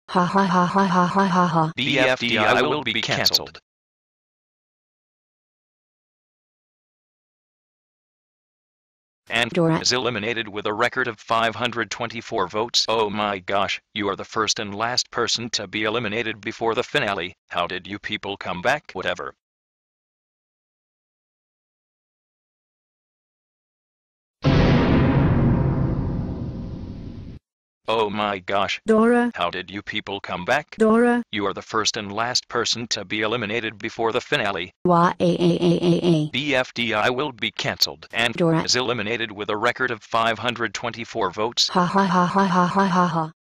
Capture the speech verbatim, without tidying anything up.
Ha ha ha ha ha ha ha ha. B F D I will be cancelled. And Dora is eliminated with a record of five hundred twenty-four votes. Oh my gosh, you are the first and last person to be eliminated before the finale. How did you people come back? Whatever. Oh my gosh. Dora How did you people come back? Dora You are the first and last person to be eliminated before the finale. Wa a a a a a. B F D I will be cancelled and Dora is eliminated with a record of five hundred twenty-four votes. Ha ha ha ha ha ha ha ha.